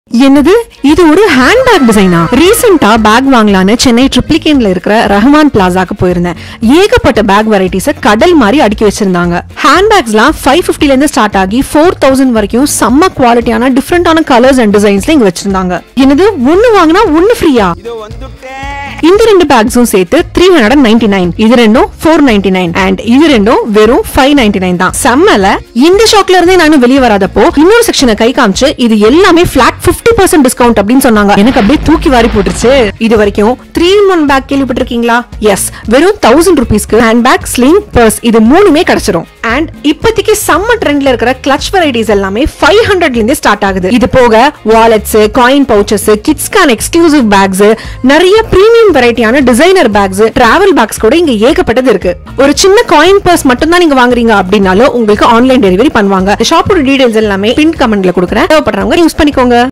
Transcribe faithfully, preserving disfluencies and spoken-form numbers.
என்னது இது ஒரு ஹேண்ட்பேக் டிசைனா? ரீசெண்டா பேக் வாங்கலான்னு சென்னை ட்ரிப்ளிகேன்ல இருக்கிற ரஹ்மான் பிளாசாக்கு போயிருந்தேன். ஏகப்பட்ட பேக் வெரைட்டிஸ கடல் மாதிரி அடுக்கி வச்சிருந்தாங்க. ஹேண்ட்பேக்ஸ்லாம் ஃபைவ் ஃபிஃப்டில இருந்து ஸ்டார்ட் ஆகி ஃபோர் தௌசண்ட் வரைக்கும் செம்ம குவாலிட்டியான டிஃபரெண்டான கலர்ஸ் அண்ட் டிசைன்ஸ்ல இங்க வச்சிருந்தாங்க. என்னது ஒன்னு வாங்கினா ஒன்னு ஃப்ரீயா? இந்த ரெண்டு பேக்ஸும் சேர்த்து த்ரீ ஹண்ட்ரட் நைன்டி நைன், இது ரெண்டும் ஃபோர் நைன்டி நைன் அண்ட் இது ரெண்டும் வெறும் ஃபைவ் நைன்டி நைன் தான். செம்மல. இந்த ஷாக்ல இருந்தே நானும் வெளியே வராதப்போ இன்னொரு செக்ஷனை கை காமிச்சு இது எல்லாமே பிளாட் பிப்டி பர்சன்ட் டிஸ்கவுண்ட் அப்படின்னு சொன்னாங்க. எனக்கு அப்படியே தூக்கி வாரி போட்டுருச்சு. இது வரைக்கும் த்ரீ இன் ஒன் பேக் கேள்விப்பட்டிருக்கீங்களா? எஸ், வெறும் தௌசண்ட் ருபீஸ்க்கு ஹேண்ட் பேக், ஸ்லிங், பர்ஸ் இது மூணுமே கிடைச்சிரும். அண்ட் இப்போதைக்கு சம்ம ட்ரெண்ட்ல இருக்கிற கிளட்ச் வெரைட்டிஸ் எல்லாமே ஃபைவ் ஹண்ட்ரட்ல இருந்து ஸ்டார்ட் ஆகுது. இது போக வாலெட்ஸ், காயின் பவுச்சஸ், கிட்ஸ்கான எக்ஸ்க்ளூசிவ் பேக்ஸ், நிறைய பிரீமியம் வெரைட்டியான டிசைனர் பேக்ஸ், டிராவல் பேக்ஸ் கூட இங்க ஏகப்பட்டது இருக்கு. ஒரு சின்ன காயின் பர்ஸ் மட்டும் தான் நீங்க வாங்குறீங்க அப்படின்னாலும் உங்களுக்கு ஆன்லைன் டெலிவரி பண்ணுவாங்க. ஷாப்போட டீடைல்ஸ் எல்லாமே பின் கமெண்ட்ல கொடுக்குறேன். தேவைப்படுறவங்க யூஸ் பண்ணிக்கோங்க.